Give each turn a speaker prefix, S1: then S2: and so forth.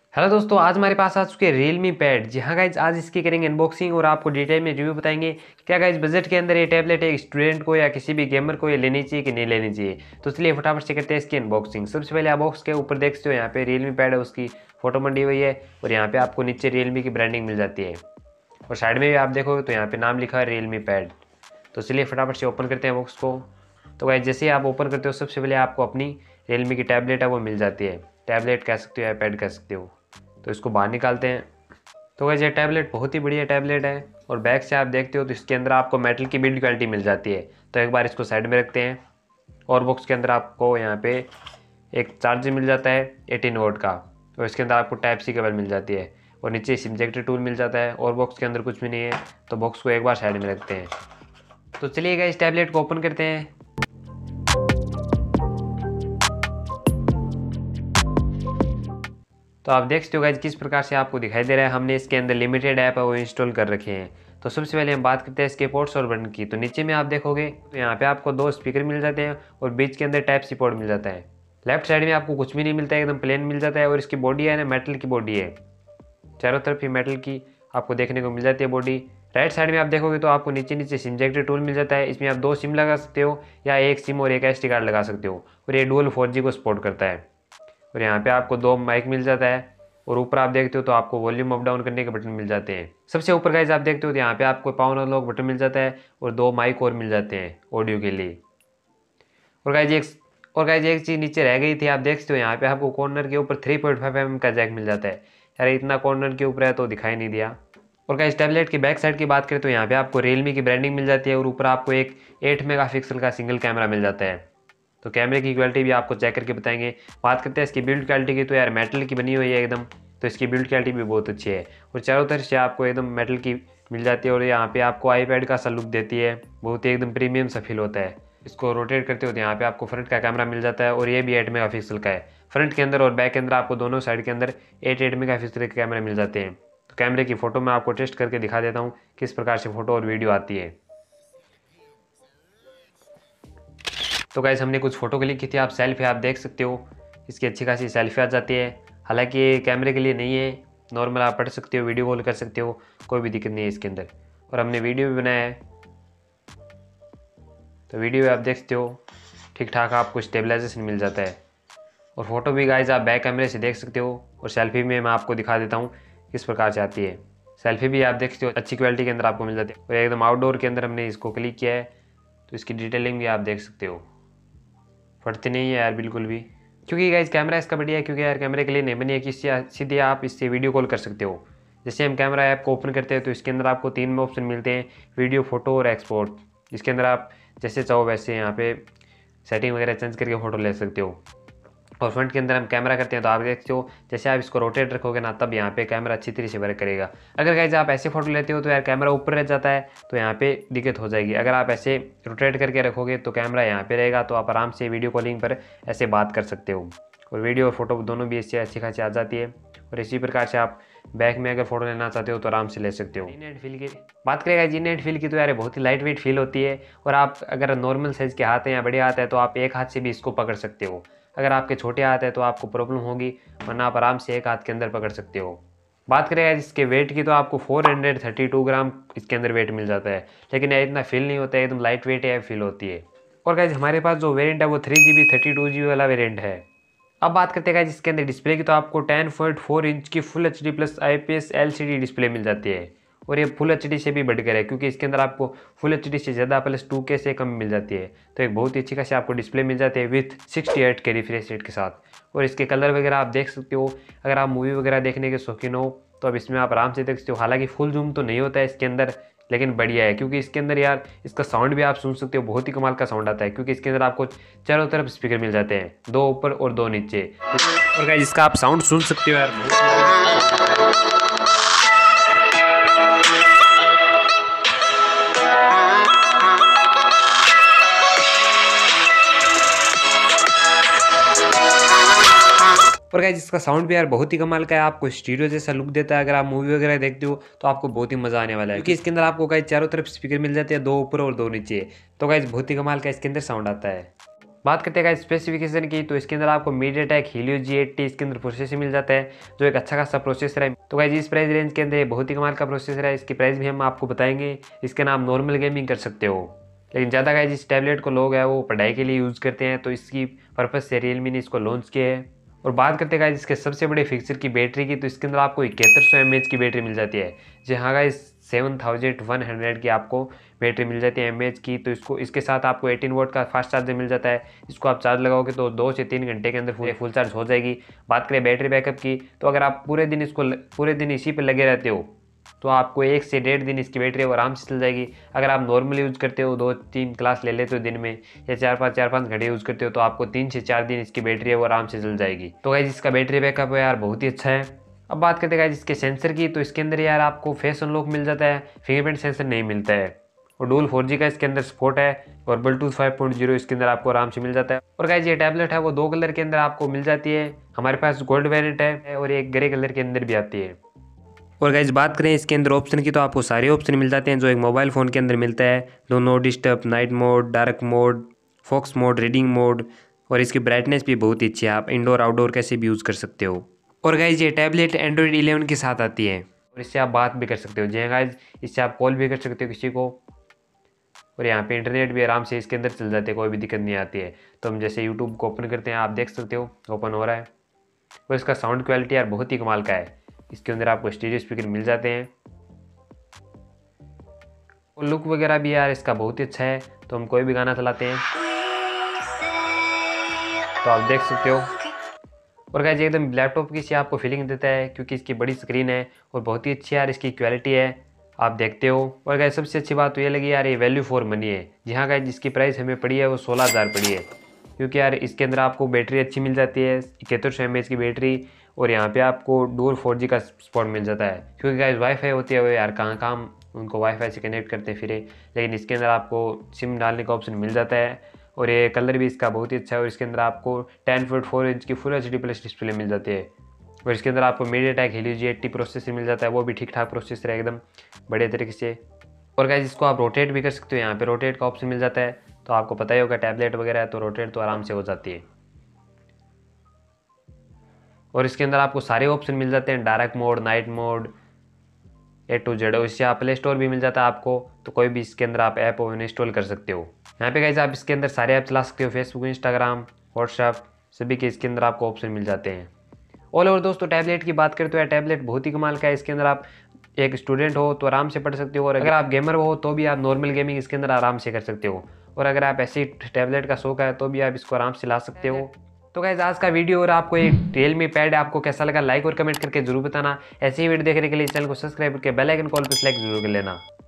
S1: Hello दोस्तों, आज हमारे पास आ चुके हैं Realme पैड। जी हाँ गाइज, आज इसकी करेंगे अनबॉक्सिंग और आपको डिटेल में रिव्यू बताएंगे। क्या गाइज बजट के अंदर ये टैबलेट एक स्टूडेंट को या किसी भी गेमर को ये लेनी चाहिए कि नहीं लेनी चाहिए। तो चलिए फटाफट से करते हैं इसकी अनबॉक्सिंग। सबसे पहले आप बॉक्स के ऊपर देख सकते हो, यहाँ पे Realme पैड है, उसकी फोटो मंडी हुई है और यहाँ पे आपको नीचे Realme की ब्रांडिंग मिल जाती है और साइड में भी आप देखोगे तो यहाँ पे नाम लिखा है Realme पैड। तो चलिए फटाफट से ओपन करते हैं बॉक्स को। तो गाइज जैसे ही आप ओपन करते हो सबसे पहले आपको अपनी Realme की टैबलेट है वो मिल जाती है। टैबलेट कह सकते हो या पैड कह सकते हो। तो इसको बाहर निकालते हैं। तो गाइस ये टैबलेट बहुत ही बढ़िया टैबलेट है और बैक से आप देखते हो तो इसके अंदर आपको मेटल की बिल्ड क्वालिटी मिल जाती है। तो एक बार इसको साइड में रखते हैं और बॉक्स के अंदर आपको यहाँ पे एक चार्जर मिल जाता है 18 वोल्ट का और इसके अंदर आपको टाइप सी केबल मिल जाती है और नीचे सिम इंजेक्टर टूल मिल जाता है और बॉक्स के अंदर कुछ भी नहीं है। तो बॉक्स को एक बार साइड में रखते हैं। तो चलिए गाइस इस टैबलेट को ओपन करते हैं। तो आप देख सकते हो गाइज किस प्रकार से आपको दिखाई दे रहा है। हमने इसके अंदर लिमिटेड ऐप है वो इंस्टॉल कर रखे हैं। तो सबसे पहले हम बात करते हैं इसके पोर्ट्स और बटन की। तो नीचे में आप देखोगे तो यहाँ पे आपको दो स्पीकर मिल जाते हैं और बीच के अंदर टाइप सी पोर्ट मिल जाता है। लेफ्ट साइड में आपको कुछ भी नहीं मिलता है, एकदम प्लेन मिल जाता है और इसकी बॉडी है ना मेटल की बॉडी है, चारों तरफ ही मेटल की आपको देखने को मिल जाती है बॉडी। राइट साइड में आप देखोगे तो आपको नीचे नीचे सिम इंजेक्टर टूल मिल जाता है। इसमें आप दो सिम लगा सकते हो या एक सिम और एक SD कार्ड लगा सकते हो और ये डुअल 4G को सपोर्ट करता है। और यहाँ पे आपको दो माइक मिल जाता है और ऊपर आप देखते हो तो आपको वॉल्यूम अप डाउन करने के बटन मिल जाते हैं। सबसे ऊपर गाइस आप देखते हो तो यहाँ पे आपको पावर अनलॉक बटन मिल जाता है और दो माइक और मिल जाते हैं ऑडियो के लिए। और गाइस एक चीज़ नीचे रह गई थी, आप देख सकते हो यहाँ पे आपको कॉर्नर के ऊपर 3.5 mm का जैक मिल जाता है। यार इतना कॉर्नर के ऊपर है तो दिखाई नहीं दिया। और गाइस टैबलेट की बैक साइड की बात करें तो यहाँ पे आपको Realme की ब्रांडिंग मिल जाती है और ऊपर आपको एक 8 मेगापिक्सल का सिंगल कैमरा मिल जाता है। तो कैमरे की क्वालिटी भी आपको चेक करके बताएंगे। बात करते हैं इसकी बिल्ड क्वालिटी की, तो यार मेटल की बनी हुई है एकदम, तो इसकी बिल्ड क्वालिटी भी बहुत अच्छी है और चारों तरफ से आपको एकदम मेटल की मिल जाती है और यहाँ पे आपको आईपैड का सा लुक देती है, बहुत ही एकदम प्रीमियम सा फील होता है। इसको रोटेट करते हो तो यहाँ पे आपको फ्रंट का कैमरा मिल जाता है और ये भी 8 मेगापिक्सल का है। फ्रंट के अंदर और बैक के अंदर आपको दोनों साइड के अंदर 8 मेगापिक्सल के कैमरे मिल जाते हैं। तो कैमरे की फ़ोटो मैं आपको टेस्ट करके दिखा देता हूँ किस प्रकार से फ़ोटो और वीडियो आती है। तो गाइस हमने कुछ फ़ोटो क्लिक की थी, आप सेल्फी आप देख सकते हो, इसकी अच्छी खासी सेल्फी आ जाती है। हालांकि ये कैमरे के लिए नहीं है, नॉर्मल आप पढ़ सकते हो, वीडियो कॉल कर सकते हो, कोई भी दिक्कत नहीं है इसके अंदर। और हमने वीडियो भी बनाया है तो वीडियो भी आप देख सकते हो, ठीक ठाक आपको स्टेबलाइजेशन मिल जाता है। और फोटो भी गाइस आप बैक कैमरे से देख सकते हो और सेल्फी में मैं आपको दिखा देता हूँ किस प्रकार से आती है। सेल्फी भी आप देख सकते हो अच्छी क्वालिटी के अंदर आपको मिल जाती है और एकदम आउटडोर के अंदर हमने इसको क्लिक किया है तो इसकी डिटेलिंग भी आप देख सकते हो, फटती नहीं है यार बिल्कुल भी, क्योंकि गाइस कैमरा इसका बढ़िया है, क्योंकि यार कैमरे के लिए नहीं बनी है कि सीधे आप इससे वीडियो कॉल कर सकते हो। जैसे हम कैमरा ऐप को ओपन करते हैं तो इसके अंदर आपको 3 ऑप्शन मिलते हैं, वीडियो, फोटो और एक्सपोर्ट। इसके अंदर आप जैसे चाहो वैसे यहाँ पे सेटिंग वगैरह चेंज करके फ़ोटो ले सकते हो। और फ्रंट के अंदर हम कैमरा करते हैं तो आप देखते हो जैसे आप इसको रोटेट रखोगे ना तब यहाँ पे कैमरा अच्छी तरीके से वर्क करेगा। अगर गाइस आप ऐसे फ़ोटो लेते हो तो यार कैमरा ऊपर रह जाता है तो यहाँ पे दिक्कत हो जाएगी। अगर आप ऐसे रोटेट करके रखोगे तो कैमरा यहाँ पे रहेगा, तो आप आराम से वीडियो कॉलिंग पर ऐसे बात कर सकते हो और वीडियो और फोटो दोनों भी इससे अच्छी खासी आ जाती है। और इसी प्रकार से आप बैक में अगर फोटो लेना चाहते हो तो आराम से ले सकते हो। जी नेट फील की बात करेगा, जी नेट फील की तो यार बहुत ही लाइट वेट फील होती है और आप अगर नॉर्मल साइज़ के हाथ हैं या बड़े हाथ है तो आप एक हाथ से भी इसको पकड़ सकते हो। अगर आपके छोटे हाथ है तो आपको प्रॉब्लम होगी, वरना आप आराम से एक हाथ के अंदर पकड़ सकते हो। बात करें इसके वेट की तो आपको 432 ग्राम इसके अंदर वेट मिल जाता है, लेकिन यह इतना फील नहीं होता है, एकदम लाइट वेट है फील होती है। और गाइज हमारे पास जो वेरिएंट है वो 3GB 32GB वाला वेरिएंट है। अब बात करते हैं गाइज इसके अंदर डिस्प्ले की, तो आपको 10.4 इंच की full HD plus IPS LCD display मिल जाती है और ये फुल HD से भी बढ़कर है, क्योंकि इसके अंदर आपको फुल HD से ज़्यादा प्लस 2K से कम मिल जाती है। तो एक बहुत ही अच्छी खासी आपको डिस्प्ले मिल जाती है विथ 68 के रिफ्रेश रेट के साथ। और इसके कलर वगैरह आप देख सकते हो, अगर आप मूवी वगैरह देखने के शौकीन हो तो अब इसमें आप आराम से देख सकते हो। हालांकि फुल जूम तो नहीं होता है इसके अंदर, लेकिन बढ़िया है, क्योंकि इसके अंदर यार इसका साउंड भी आप सुन सकते हो, बहुत ही कमाल का साउंड आता है, क्योंकि इसके अंदर आपको चारों तरफ स्पीकर मिल जाते हैं, 2 ऊपर और 2 नीचे। और गाइस इसका आप साउंड सुन सकते हो यार। और गाइस इसका साउंड भी यार बहुत ही कमाल का है, आपको स्टीरियो जैसा लुक देता है। अगर आप मूवी वगैरह देखते हो तो आपको बहुत ही मजा आने वाला है, क्योंकि इसके अंदर आपको गाइस चारों तरफ स्पीकर मिल जाते हैं, 2 ऊपर और 2 नीचे। तो गाइस बहुत ही कमाल का इसके अंदर साउंड आता है। बात करते हैं स्पेसिफिकेशन की, तो इसके अंदर आपको MediaTek Helio G80 इसके अंदर प्रोसेसर मिल जाता है, जो एक अच्छा खासा प्रोसेसर है। तो गाइस इस प्राइस रेंज के अंदर बहुत ही कमाल का प्रोसेसर है। इसकी प्राइस भी हम आपको बताएंगे। इसके नाम नॉर्मल गेमिंग कर सकते हो, लेकिन ज़्यादा गाइस इस टैबलेट को लोग है वो पढ़ाई के लिए यूज़ करते हैं, तो इसकी पर्पज़ से Realme ने इसको लॉन्च किया है। और बात करते हैं गाइस इसके सबसे बड़े फीचर की बैटरी की, तो इसके अंदर आपको 7100 mAh की बैटरी मिल जाती है। जी हाँ गाइस, 7100 की आपको बैटरी मिल जाती है mAh की। तो इसके साथ आपको 18 वोल्ट का फास्ट चार्जर मिल जाता है। इसको आप चार्ज लगाओगे तो 2 से 3 घंटे के अंदर फुल चार्ज हो जाएगी। बात करें बैटरी बैकअप की, तो अगर आप पूरे दिन इसी पर लगे रहते हो तो आपको 1 से 1.5 दिन इसकी बैटरी आराम से चल जाएगी। अगर आप नॉर्मल यूज़ करते हो, 2-3 क्लास ले लेते हो दिन में, या 4-5 घंटे यूज़ करते हो, तो आपको 3 से 4 दिन इसकी बैटरी है वो आराम से चल जाएगी। तो गाइस इसका बैटरी बैकअप है यार बहुत ही अच्छा है। अब बात करते हैं गाइस इसके सेंसर की, तो इसके अंदर यार आपको फेस अनलॉक मिल जाता है, फिंगरप्रिंट सेंसर नहीं मिलता है। और डुअल 4G का इसके अंदर सपोर्ट है, और ब्लूटूथ 5.0 इसके अंदर आपको आराम से मिल जाता है। और गाइस ये टैबलेट है वो 2 कलर के अंदर आपको मिल जाती है। हमारे पास गोल्ड वेरिएंट है और एक ग्रे कलर के अंदर भी आती है। और गाइस बात करें इसके अंदर ऑप्शन की, तो आपको सारे ऑप्शन मिल जाते हैं जो एक मोबाइल फ़ोन के अंदर मिलता है। Do not disturb, night mode, dark mode, focus mode, reading mode, और इसकी ब्राइटनेस भी बहुत ही अच्छी है। आप इंडोर आउटडोर कैसे भी यूज़ कर सकते हो। और गाइस ये टैबलेट एंड्रॉइड 11 के साथ आती है, और इससे आप बात भी कर सकते हो। जी हाँ गाइस, इससे आप कॉल भी कर सकते हो किसी को, और यहाँ पे इंटरनेट भी आराम से इसके अंदर चल जाते हैं, कोई भी दिक्कत नहीं आती है। तो हम जैसे यूट्यूब को ओपन करते हैं, आप देख सकते हो ओपन हो रहा है। और इसका साउंड क्वालिटी यार बहुत ही कमाल का है। इसके अंदर आपको स्टीरियो स्पीकर मिल जाते हैं, और लुक वगैरह भी यार इसका बहुत ही अच्छा है। तो हम कोई भी गाना चलाते हैं तो आप देख सकते हो। और गाइस एकदम लैपटॉप की सी आपको फीलिंग देता है, क्योंकि इसकी बड़ी स्क्रीन है और बहुत ही अच्छी यार इसकी क्वालिटी है, आप देखते हो। और गाइस सबसे अच्छी बात तो ये लगी यार, ये वैल्यू फॉर मनी है। जी हाँ गाइस, जिसकी प्राइस हमें पड़ी है वो 16,000 पड़ी है, क्योंकि यार इसके अंदर आपको बैटरी अच्छी मिल जाती है, 7100 mAh की बैटरी, और यहाँ पे आपको डुअल 4G का सपोर्ट मिल जाता है। क्योंकि गाइस वाईफाई होती है वो यार कहाँ उनको वाईफाई से कनेक्ट करते फिरे, लेकिन इसके अंदर आपको सिम डालने का ऑप्शन मिल जाता है। और ये कलर भी इसका बहुत ही अच्छा है, और इसके अंदर आपको 10.4 इंच की फुल HD प्लस डिस्प्ले मिल जाती है। और इसके अंदर आपको MediaTek Helio G80 प्रोसेसर मिल जाता है, वो भी ठीक ठाक प्रोसेसर है एकदम बड़े तरीके से। और गाइस इसको आप रोटेट भी कर सकते हो, यहाँ पे रोटेट का ऑप्शन मिल जाता है। तो आपको पता ही होगा टैबलेट वगैरह है तो रोटेट तो आराम से हो जाती है। और इसके अंदर आपको सारे ऑप्शन मिल जाते हैं, dark mode, night mode, A to Z। इससे आप प्ले स्टोर भी मिल जाता है आपको, तो कोई भी इसके अंदर आप ऐप इंस्टॉल कर सकते हो। यहाँ पे गाइस आप इसके अंदर सारे ऐप चला सकते हो, फेसबुक, इंस्टाग्राम, व्हाट्सएप, सभी के इसके अंदर आपको ऑप्शन मिल जाते हैं। ऑल ओवर दोस्तों टैबलेट की बात करें तो यह टैबलेट बहुत ही कमाल का है। इसके अंदर आप एक स्टूडेंट हो तो आराम से पढ़ सकते हो, और अगर आप गेमर हो तो भी आप नॉर्मल गेमिंग इसके अंदर आराम से कर सकते हो। और अगर आप ऐसी टैबलेट का शौक है तो भी आप इसको आराम से ला सकते हो। तो गाइस आज का वीडियो और आपको एक Realme पैड आपको कैसा लगा, लाइक और कमेंट करके जरूर बताना। ऐसे ही वीडियो देखने के लिए चैनल को सब्सक्राइब करके बेल आइकन कॉल पर सेलेक्ट जरूर कर लेना।